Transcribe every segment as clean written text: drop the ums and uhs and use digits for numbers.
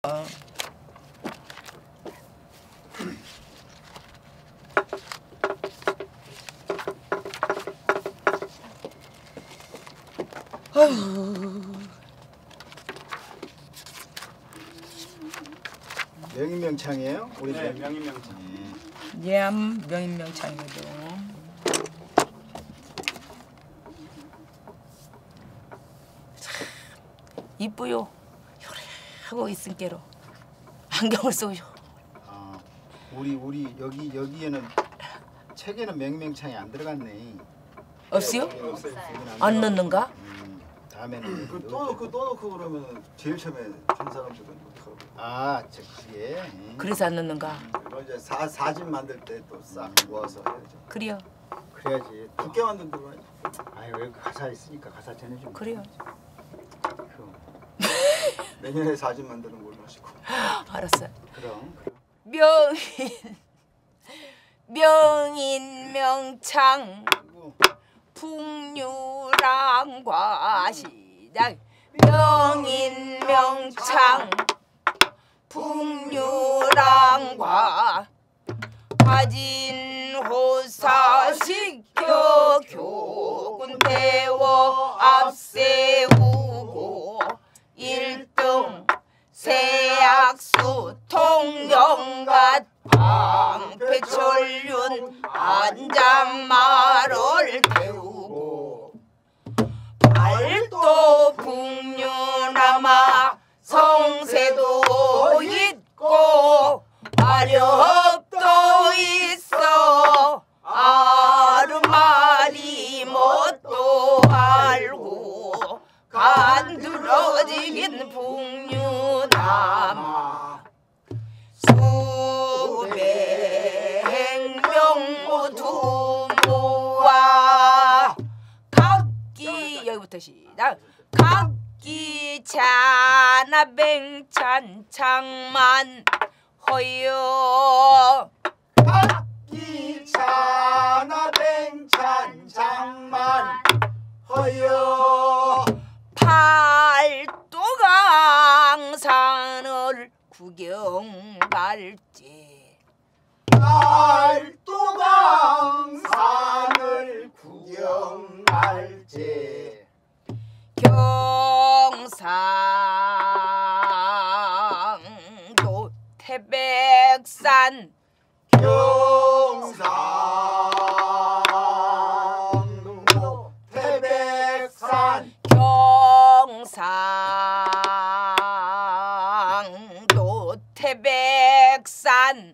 명인명창이에요? 우리 네, 명인명창. 예, 명인명창이거든. 참 이쁘요. 요래하고 있은께로 안경을 써요. 아, 우리 여기에는 책에는 명인명창이 안 들어갔네. 없어요? 없어요. 안 넣는가? 다음에는 또 넣고 그러면 제일 처음에 준 사람들은 어떻게 하고? 아, 그게 그래서 안 넣는가? 그리고 이제 사진 만들 때 또 싹 모아서 해야죠. 그래요. 그래야지. 두께 만든다고 해야지. 아유, 여기 가사 있으니까 가사 전해주면. 그래요. 내년에 사진 만드는 걸로 하시고. 알았어. 그럼. 명인명창 풍류랑과 시작. 명인명창 풍류랑과 가진 호사시켜 교군 태워 앞세우고 1등 세약수 통영갓 방패철륜 안장마를 태우고 발도 풍류남아 성세도 있고 화렵도 있어 아르마리 뭣도 알고 간드러지긴 풍류남아 수백 명 모두 모아 각기 여기부터 시작. 각기 잔아뱅찬 창만 허여 각기차나 뱅찬 장만 허여 팔도강산을 구경 갈지 팔도강산을 구경 갈지 경상도 태백산 경상도 태백산 경상도 태백산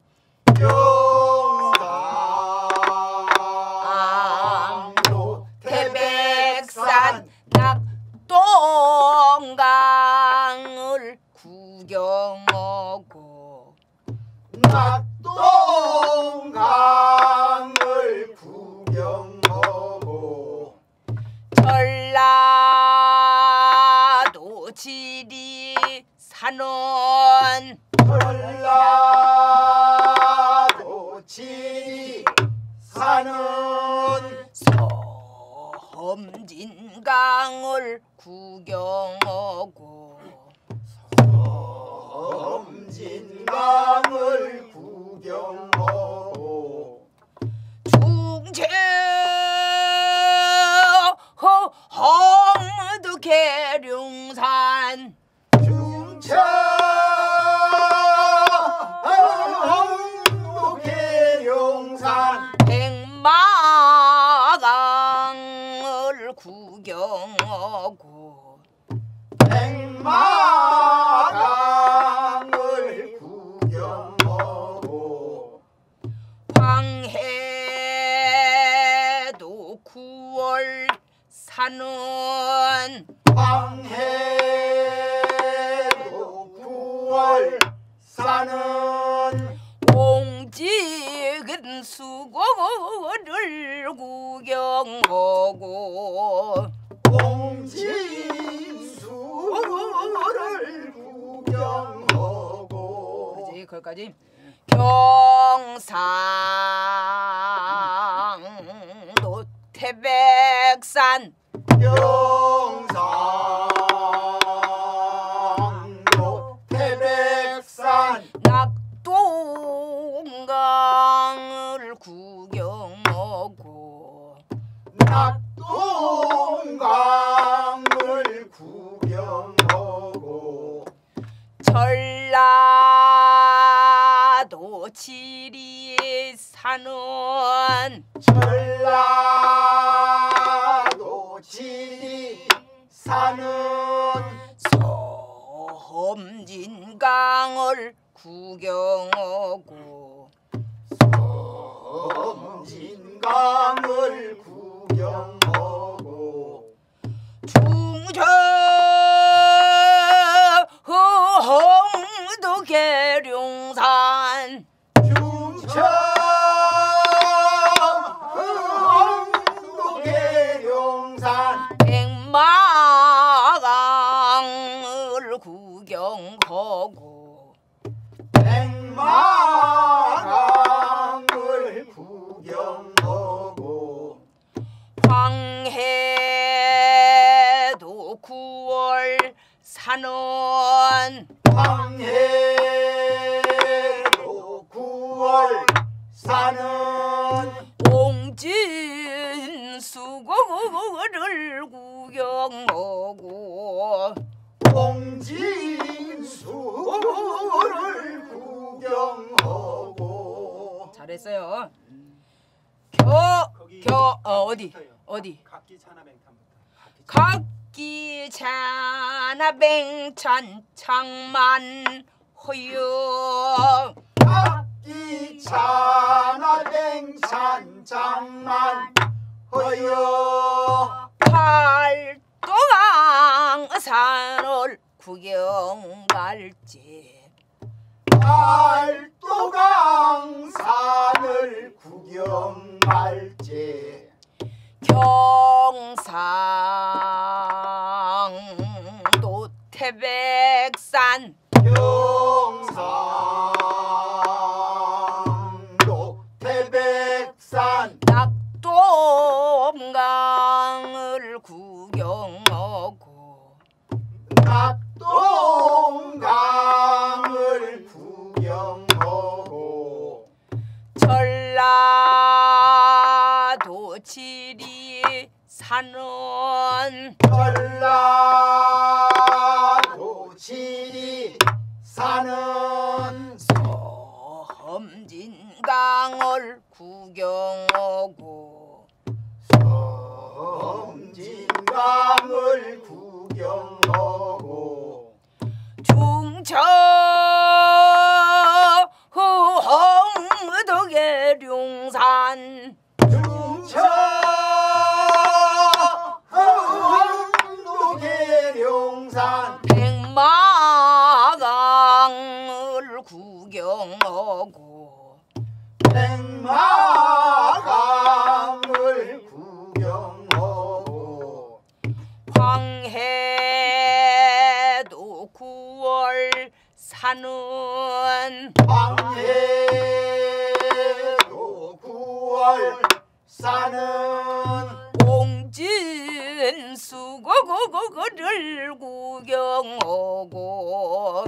경상도 태백산 낙동강을 구경하고 낙동강을 구경하고 전라도 지리산은 전라도 지리산은 섬진강을 구경하고 섬진강을 구경하고 중제 홍도 계룡산 중천 홍도 계룡산 백마강을 구경하고 백마강을 구경하고 황해도 9월 사는 황해도 9월 사는 옹직은 수고를 구경하고 공진수를 구경하고 그렇지 거기까지 경상도 태백산 경상도 태백 구경하고 낙동강을 구경하고 전라도 지리산은 전라도 지리산은 섬진강을 구경하고 섬진강을 구경하고 충청도 계룡산 충청도 계룡산 백마강을 구경하고 백마강을 구경하고 황해도 9월 산원 황해도 9월 산은 옹진수고를 구경하고 홍진수를 구경하고 잘했어요. 어디 각기 차나뱅탄부터. 각기 자나뱅찬 창만 허여 각기차나 뱅찬 장만 허여 팔도강산을 구경 갈지 팔도강산을 구경할지 경상도 태백산 경상도 태백산 낙동강을 구경하고 낙동강을 구경하고 전라도 지리산은 전라도 지리산은 섬진강을 구경하고 섬진강을 구경하고 충청도 계룡산 충청도 계룡산 백마강을 구경하고 백마강을 구경하고 황해도 9월 산은 황해도 9월 산은 옹진수고를 구경하고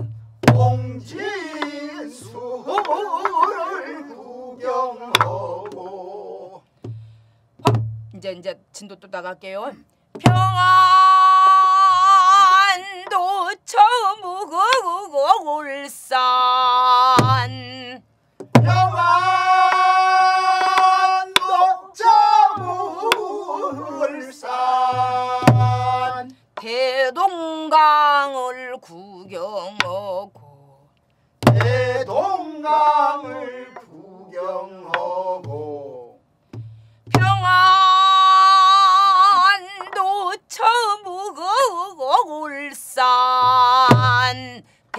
홍진수를 구경하고 이제 진도 또 나갈게요. 평안도 저무울산 평안도 저물산 대동강을 구경하고 대동강을 구경하고 평안도 저무울산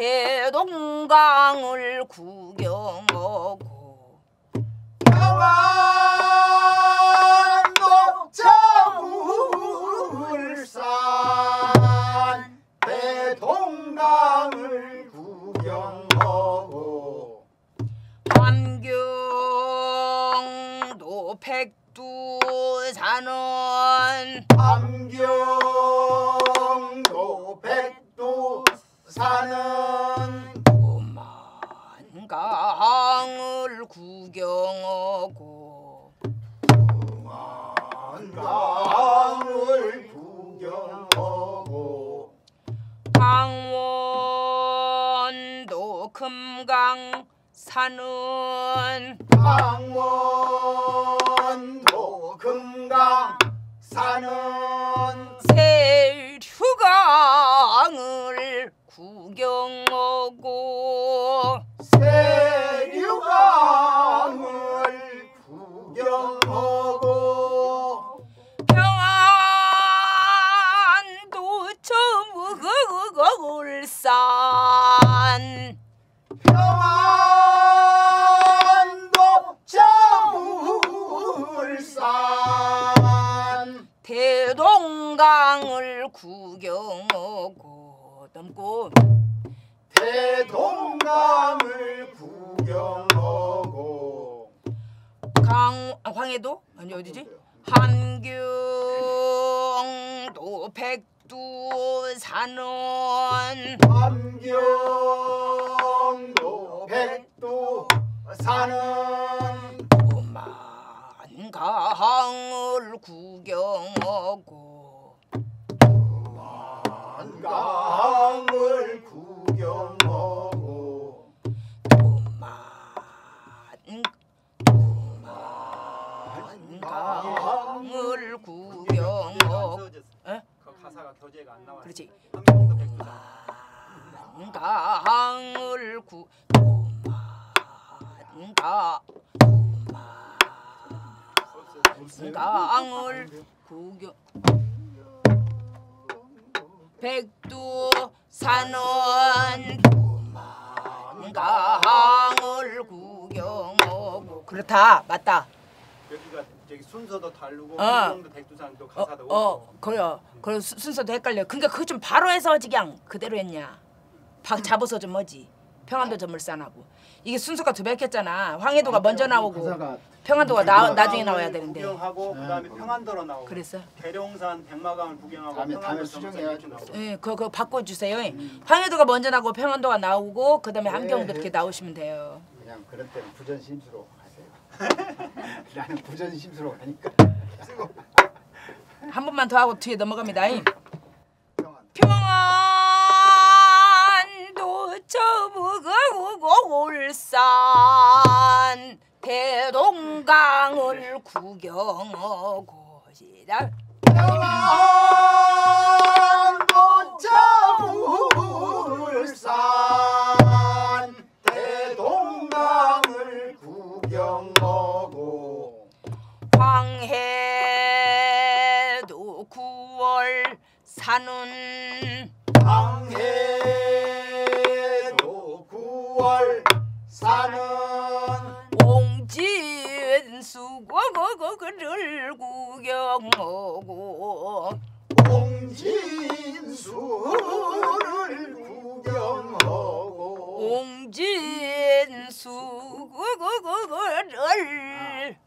대동강을 구경하고 평안도 저물산 대동강을 구경하고 함경도 백두산은 함경도 백두산은 오만강을 구경하고 사는 강원도 금강 사는 세류강을 구경하고 세류강을 구경하고 평안도 저물산 평안도 저물산 대동강을 구경하고 넘고 대동강을 구경하고 황해도 아니 어디지? 함경도 백두산은 함경도 백두산은 만강을 구경하고 만강을 구경하고 만강을 구경하고 그 가사가 교재가 안 나와. 그렇지. 함경도 백두산. 만강을 만강을 구경 백두산은 만강을 구경하고 그렇다 맞다. 여기가 저기 순서도 다르고 어. 함경도 백두산도 가사도 그래요. 그래 순서도 헷갈려. 그러니까 그거 좀 바로 해서 하지 그냥 그대로 했냐. 박 잡아서 좀 하지. 평안도 저물산하고 이게 순서가 두 배했잖아. 황해도가 먼저 나오고 평안도가 나중에 나와야 되는데. 구경하고 그다음에 평안도로 나오고. 그랬어? 계룡산 백마강을 구경하고 다음에 평안도 수정해야지. 나오고. 예, 그거 바꿔주세요. 황해도가 먼저 나오고 평안도가 나오고 그다음에 함경도 이렇게 나오시면 돼요. 그냥 그럴 때는 부전심수로 가세요. 나는 부전심수로 가니까. 한 번만 더 하고 뒤에 넘어갑니다. 평안. 평안도 저물고 울산 대동강을 구경하고 시작. 평안도 저물산 대동강을 구경하고 황해도 9월 사는 황해도 9월 사는 옹진수고를 구경하고 옹진수를 구경하고 옹진수고를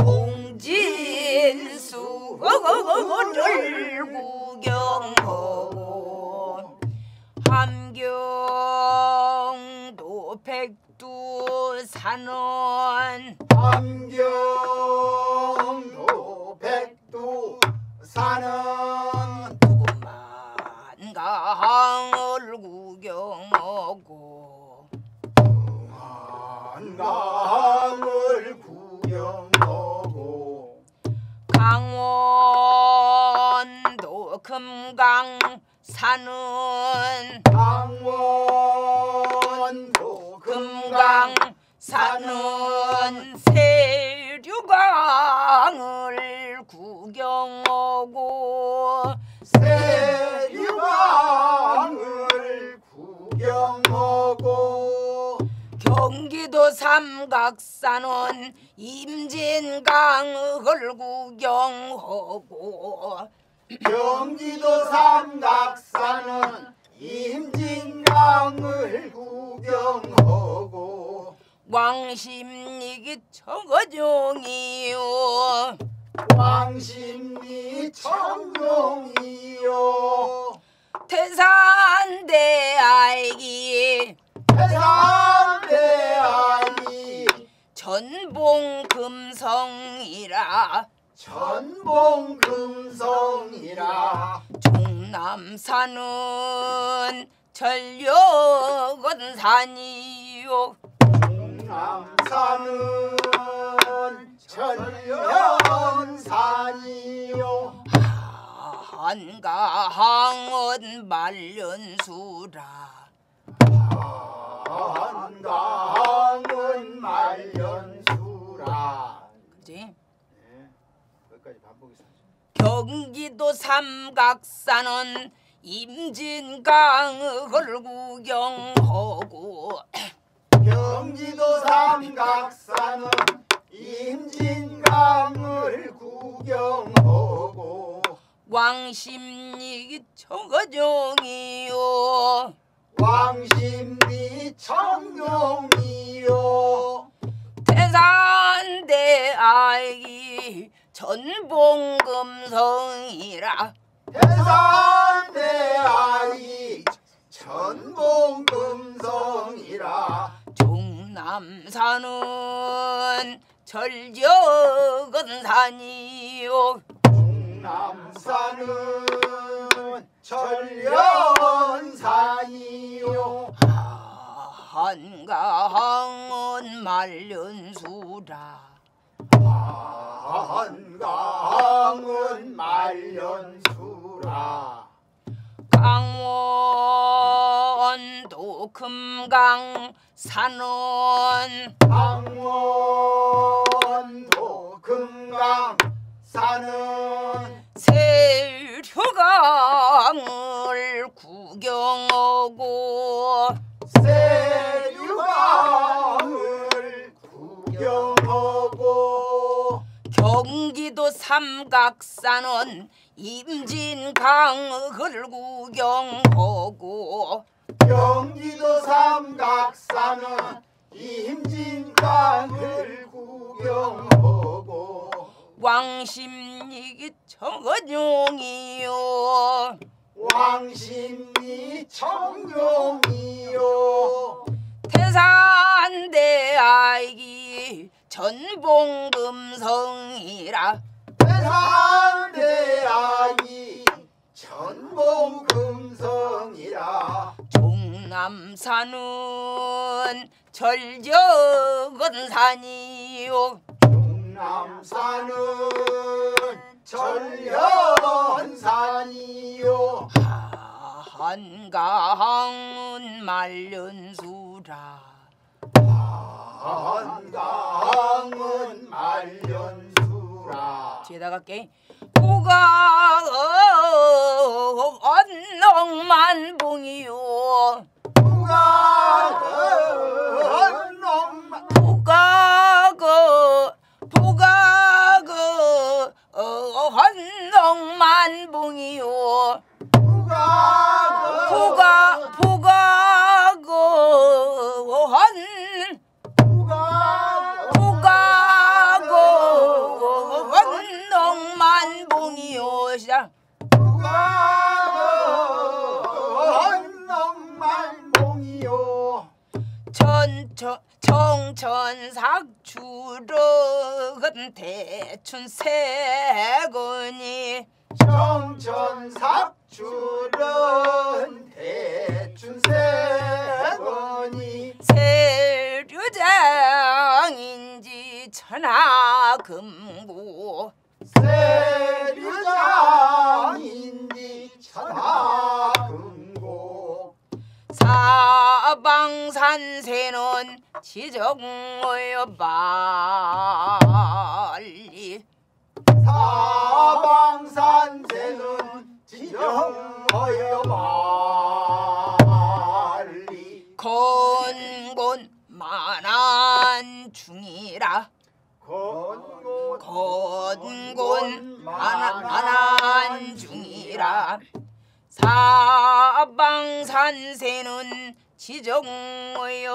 구경하고 함경도 백두산은 함경도 백두산은 만강을 구경하고 한강을 구경하고 강원도 금강산은 강원도 금강산은 세류강을 구경하고 세류강을 구경하고 경기도 삼각산은 임진강을 구경하고 경기도 삼각산은 임진강을 구경하고 왕십리기 청거종이요 왕십리 청룡이요 태산대알기 태산대알기 전봉금성이라 전봉금성이라 종남산은 전력원산이요 남산은 천연산이요 한가항은 말년수라 한가항은 말년수라 그지? 네, 거기까지 반복해서 하죠. 경기도 삼각산은 임진강을 구경하고 경기도 삼각산은 임진강을 구경하고 왕십리 청거정이요 왕십리 청룡이요 태산대아이 전봉금성이라 태산대아이 천봉금성이라 중남산은 절적은 산이요 중남산은 천연산이요 한가항은 말년수라 한가항은 말년수라 강원도 금강산은 강원도 금강산은 세류강을 구경하고 세류강을 구경하고 경기도 삼각산은 임진강을 구경하고 경기도 삼각산은 임진강을 구경하고 왕십리 청룡이요 왕십리 청룡이요 태산대아이 전봉금성이라 태산대아이 천봉금성이라 중남산은 절적은 산이요 중남산은 천연산이요 한가항은 말년수라 한가항은 말년수라 뒤에다 갈게 포가 언덕만봉이요 헌덕만봉이요 헌덕만봉이요 시작 헌덕만봉이요 청천삭주럭은 대춘세건이 청천삭주른 대춘세건이 세류장인지 천하금고 세류장인지 천하금고 사방산세는 지정어여 빨리 사방산세는 지정하여 말리 건곤 만안 중이라 건곤 만안 중이라 사방산세는 지정어여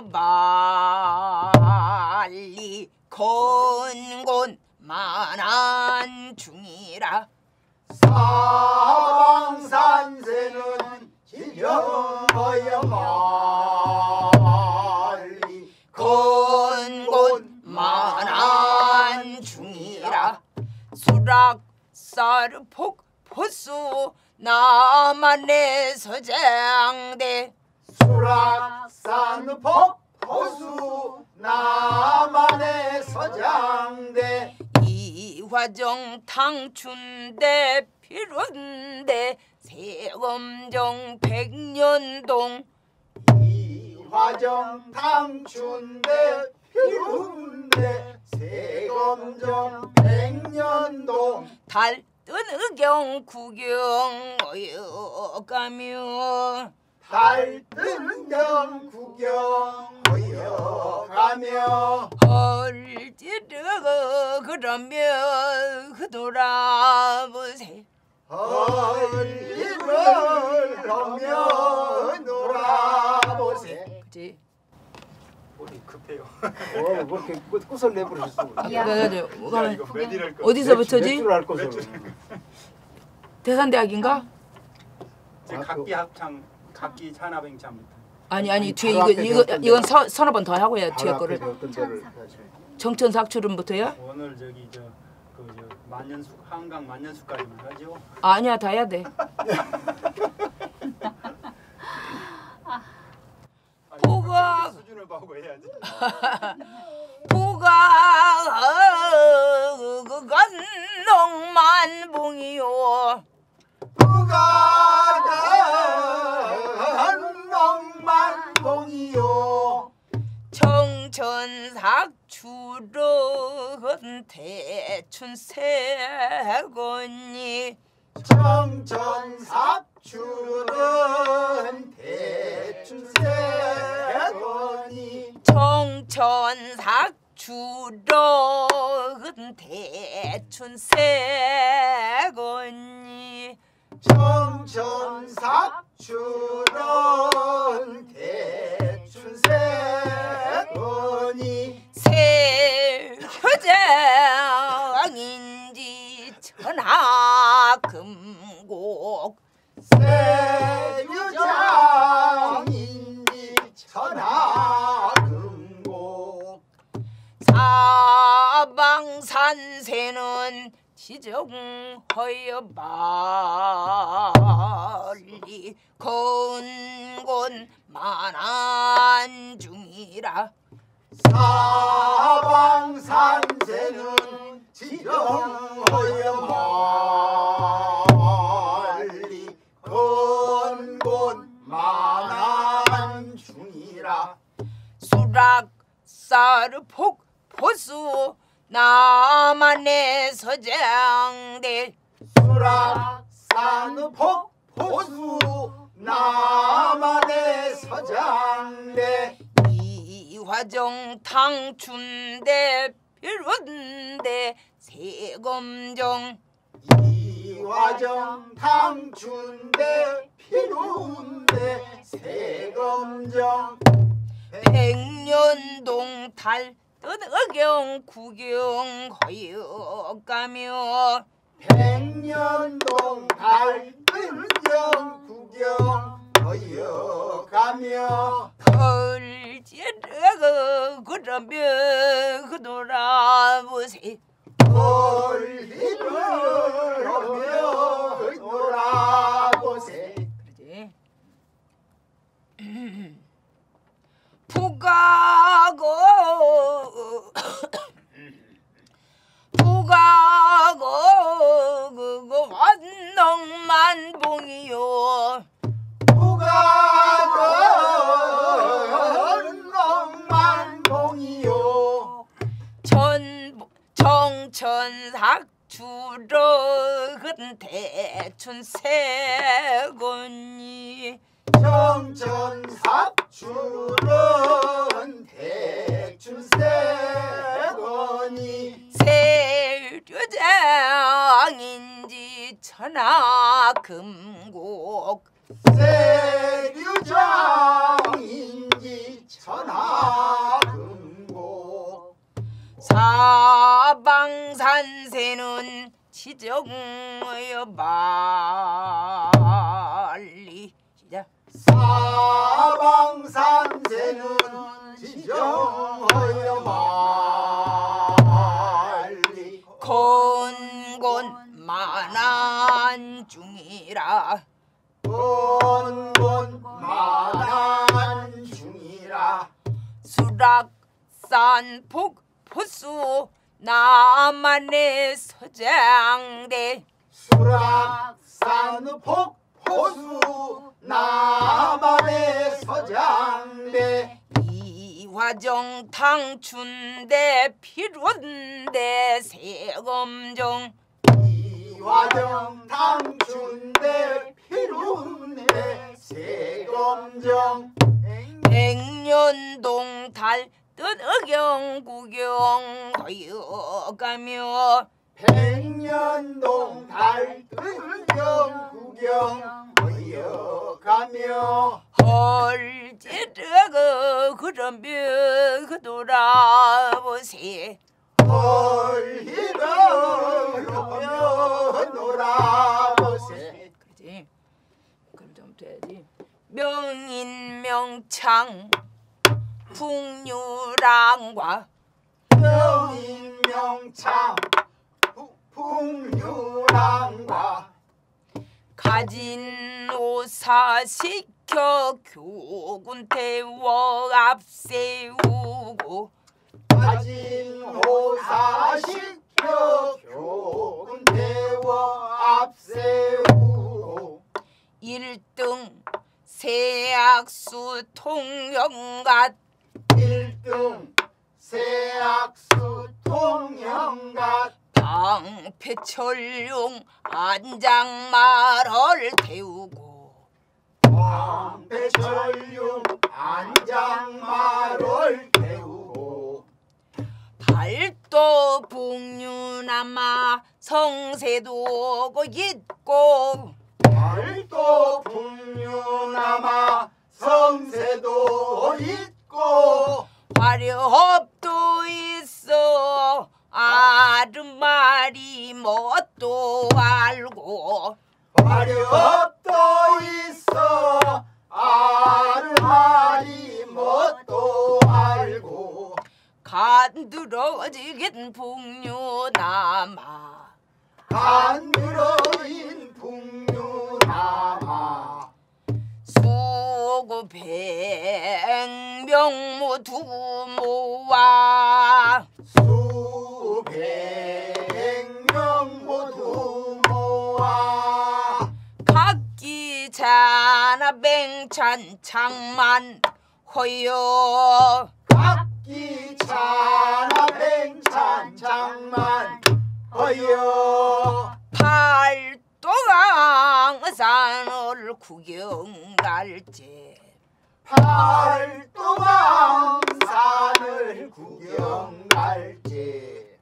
말리 건곤 만안 중이라 사방산세는 지정하여 말리 건곤 만안 중이라 수락사르 폭포수 나만의 서장대 수락산 폭포수 보수 남한의 서장대 이화정 탕춘대 필요인데 세검정 백년동 이화정 탕춘대 필요인데 세검정 백년동 달뜬의경 구경 어여가며 달뜨는 경 구경 하여 가며 헐지르 그러며 돌아보세 헐리를 하며 놀아보세. 그치? 머리 급해요. 뭐 이렇게 꽃을 내버렸어. 야, 이거 메디를 거. 어디서부터지? 맥주를 할 것을. 대산대학인가? 제 각기 합창, 각기 찬합행차입니다. 아니 뒤에 바로 이거 앞에 이건 서너 번 더 하고야 뒤에 바로 거를 앞에 어떤 데를 해야지. 정천삭출음부터야? 오늘 저기 저 만년수 한강 만년수까지만 하죠. 아니야 다 해야 돼. 보가 수준을 보고 해야지. 보가 건농만봉이요 한농만봉이요 정천삭출은 대춘세건이 정천삭출은 대춘세건이 정천삭출은 대춘세건이 정천삭출은 대춘세건이 세효장인지 천하금곡 세유장인지 천하금곡 사방산세는 지정하여 말리 건곤 만한 중이라 사방산세는 지정하여 말리 건곤 만한 중이라 수락사르폭 포수 남한의 서장대 수락산폭 포수 남한의 서장대 이화정 탕춘대 필요인데 세검정 이화정 탕춘대 필요운데 세검정 백년동 달뜬의경 구경하여가며 백년동 달뜬경 구경하여가며 헐지르 그러며 돌아보세 멀리를 하며 놀아보세. 그러지. 부가고 그거 완농만봉이요 부가건농만봉이요 정천삭출은 대춘세건이 정천삭출은 대춘세건이 세류장인지 천하금곡 세류장인지 천하금곡 사방산세는 지정하여 말리 시작 사방산세는 지정하여 말리 건곤만한 중이라 건곤만한 중이라 수락산 폭포수 나만의 서장대 수락산 폭포수 나만의 서장대 이화정 당춘대 필요한데 세검정 이화정 당춘대 필요한데 세검정 백년동 달 뜨덕영 구경 거여가며 백년동 달뜰경 구경 거여가며 헐지르그 그러며 돌아보세 헐리르며 놀아보세 그렇지 그럼 좀 돼야지 명인명창 풍류랑과 명인명창 풍류랑과 가진 오사시켜 교군 태워 앞세우고 가진 오사시켜 교군 태워 앞세우고 1등 세악수 통영갓 1등 세악수 통영갓 방패철룡 안장말을 태우고 방패철룡 안장말을 태우고 발도 북류남아 성세도고 있고 발도 풍류남아 성세도 있고 화렵도 있어 아름말이 뭣도 알고 화렵도 있어 아르마리 뭣도 알고 간드러지긴 북류남아 간드러진 풍류남아 수구 백명 모두 모아 수백명 모두 모아 각기 자나 뱅찬 장만 허여 각기 차나 뱅찬 장만 허여 팔도강산을 구경 갈지 팔도강산을 구경 갈지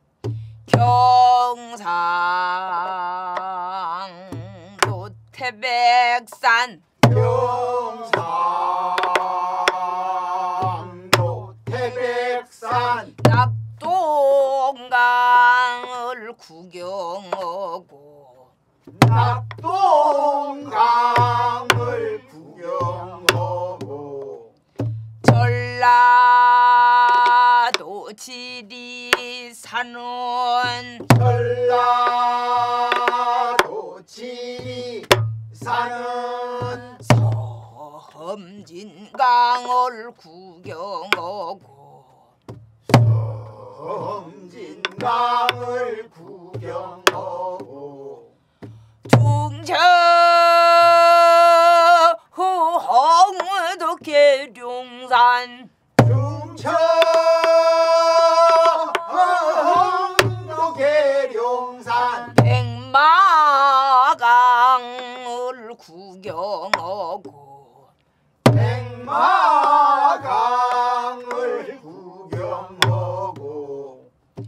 경상도 태백산 경상도 태백산 낙동강을 구경하고 낙동강을 구경하고 전라도 지리산은 전라도 지리산은 섬진강을 구경하고 섬진강을 구경하고 충청도 계룡산 충청도 계룡산 백마강을 구경하고 백마강을 구경하고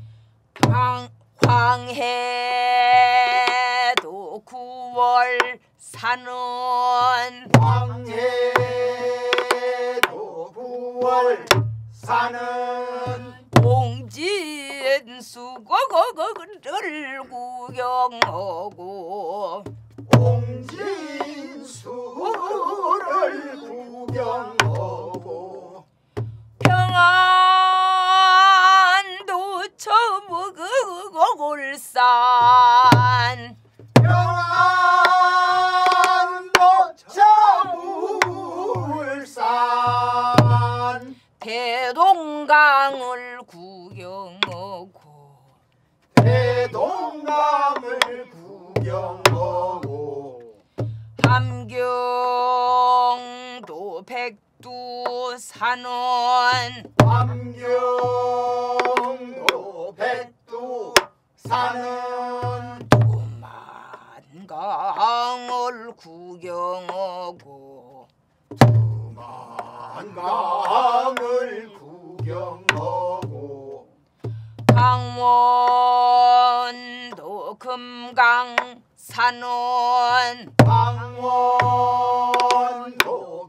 황해도 9월 산은 황해도 9월 산은 옹진수거거를 구경하고 옹진수를 구경하고 평안도 저물산 평안도 저물산 대동 대동강을 구경하고 대동강을 구경하고 함경도 백두산은 함경도 백두산은 두만강을 구경하고 두만강을 구경하고 강원도 금강산은 강원도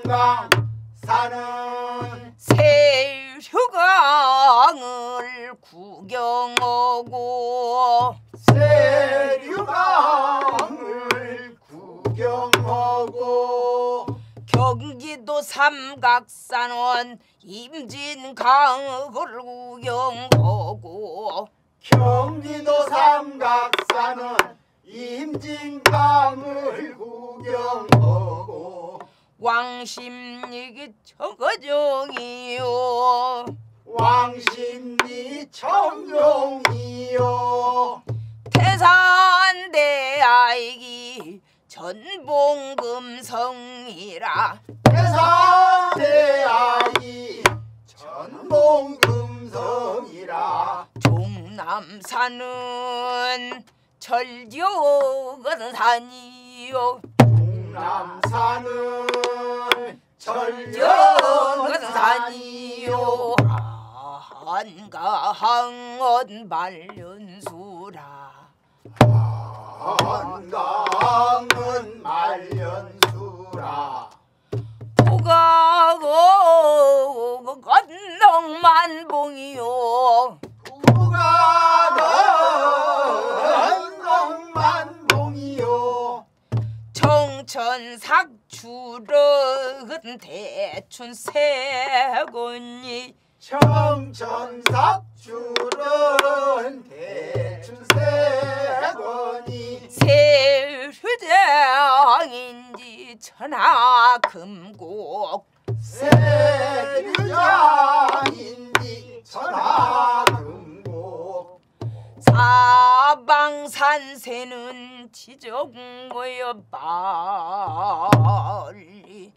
금강산은 세류강을 구경하고 세류강을 구경하고 경기도 삼각산은 임진강을 구경하고 경기도 삼각산은 임진강을 구경하고 왕십리 청정이요 왕십리 청룡이요 태산대아이기 전봉금성이라 태산대아이 전봉금성이라 종남산은 절경산이요 동남산은 절경산이요 한가항은 말년수라 한강은 말년수라 부가고 건너만봉이요 부가는 만봉이요 청천삭주른 대춘세건이 청천삭주른 대춘세건이 세류장인지 천하금곡 세류장인지 천하금곡 사방산세는 지정모여 빨리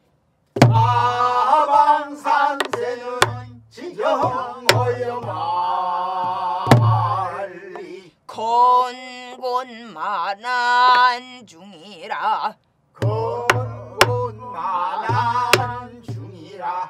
사방산세는 지정하여 말리 건곤만한 중이라 건곤만한 중이라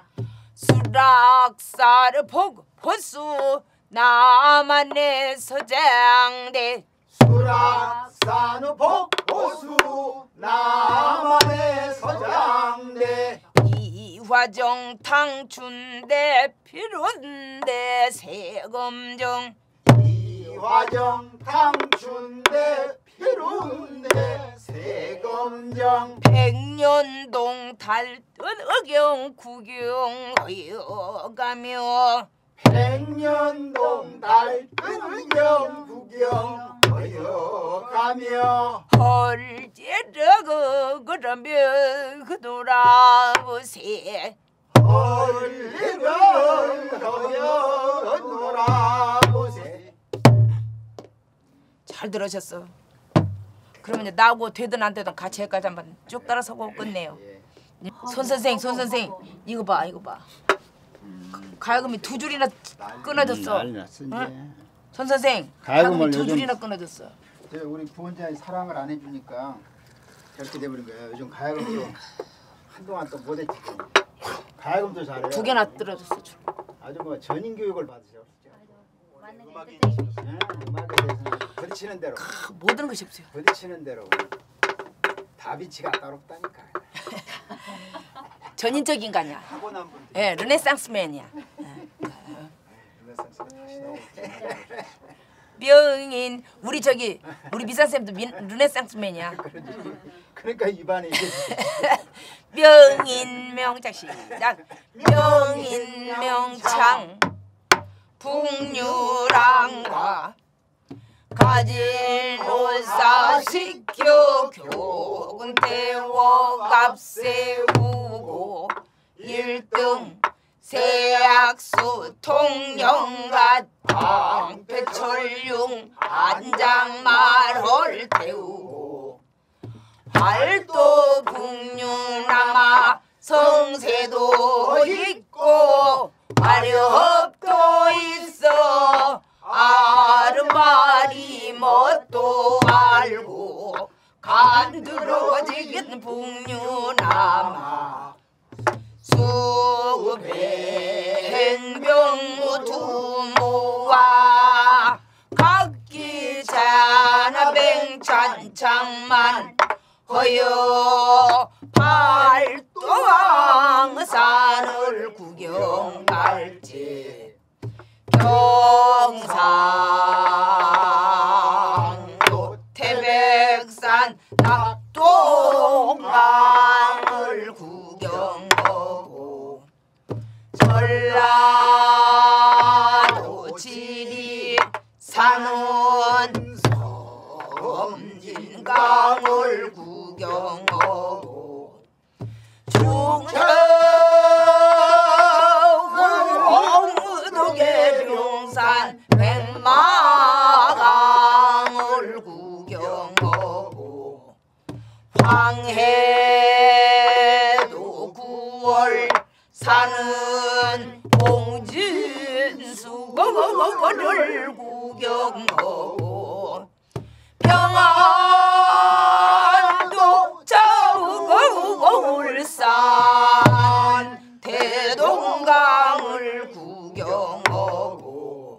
수락사를 보수 남한의 서장대 수락산우 복보수 남한의 서장대 이화정 탕춘대 필요인데 세검정 이화정 탕춘대 피룬대 세검정 백년동 달뜬 의경 구경하여 가며 백년동 달뜬경 구경하여 가며 헐제르그 그러면 그 돌아보세 헐리를 하여 놀아보세 잘 들으셨어. 그러면 이제 나하고 되든 안 되든 같이 여기까지 한번 쭉 따라서고 끝내요. 손 선생 이거 봐. 가야금이 두 줄이나 끊어졌어. 난리 났어 이제. 응? 손 선생 가야금을 가야금이 두 요즘- 줄이나 끊어졌어. 우리 부원장이 사랑을 안 해주니까 저렇게 돼버린 거예요. 요즘 가야금도 한동안 또 못했지. 가야금도 잘해요. 두 개나 떨어졌어. 줄. 아주 뭐 전인 교육을 받으셔. 음악에 대해서는 부딪히는 대로, 모든 것이 없어요. 부딪히는 대로 다비치가 따롭다니까. 전인적 인간이야. 타고난 분들. 예, 르네상스맨이야. 르네상스가 다시 나오고. 명인 우리 미선 쌤도 르네상스맨이야. 그러니까 입안에 이게 명인 명작 시작. 명인 명창 북유랑과 가지로사 시켜 교군 태워 값세우고 1등 세약수 통영갓 방패철융 한장말을 태우고 활도 북유남아 성세도 있고 마렵도 있어 아르마리 뭣도 알고 간드러지긴 북유남아 수백병무 두모와 각기 자나뱅찬창만 허여 팔도왕산을 구경 갈지 경상도 태백산 낙동강을 구경하고 전라도 지리산은 섬진강을 구경하고 중천도 계룡산 백마강을 구경하고 황해도 9월 사는 봉진수거를 구경하고 평안도 저우고 울산 대동강을 구경하고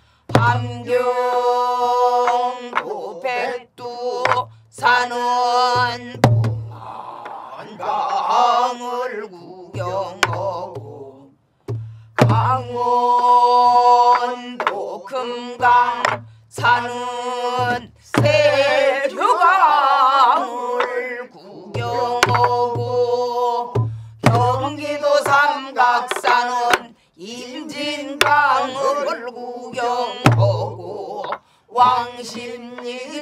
함경도 백두 사는 동안강을 구경하고 강원도 금강 사는 세류강을 구경하고 경기도 삼각산은 임진강을 구경하고 왕십리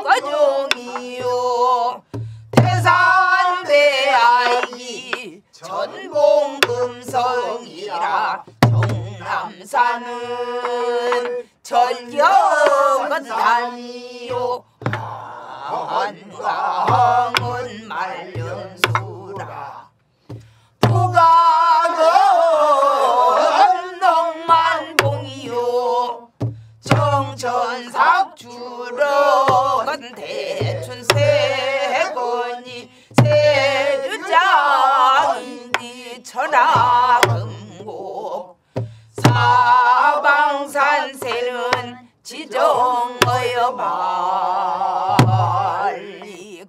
청가정이요 태산대아이 전봉금성이라 정남산은 전경은 산이요 한강은 말년수라 부강은 넉만봉이요 정천삭주럭은 대춘세건이 세유장이니 천하금곡 사방산세는 지정하여 말리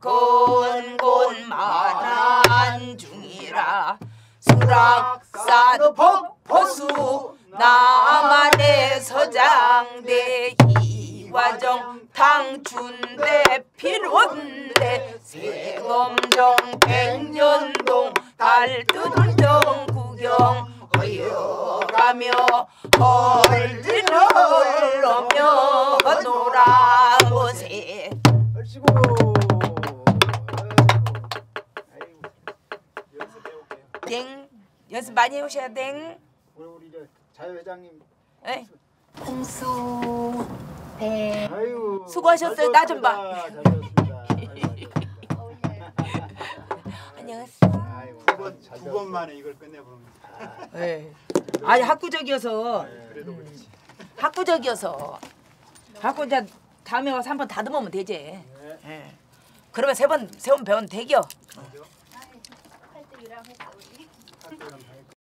건곤만한 중이라 수락산 폭포수 남한의 서장대 이화정 당춘대 필원대 세검정 백년동 달뜨들정 구경 허여가며 헐리를 흘러며 놀아보세. 얼씨구. 땡 연습 많이 해오셔야 땡. 우리 저 자유회장님. 에? 홍수 배 아이고. 수고하셨어요. 나 좀 봐. 잘 배웠습니다. 안녕하세요. 아이고. 두 번 만에 이걸 끝내보는 네. 아니 학구적이어서 그래도 그렇지. 학구적이어서 갖고 이제 다음에 와서 한번 다듬으면 되지. 네. 그러면 세 번 배우면 되겨.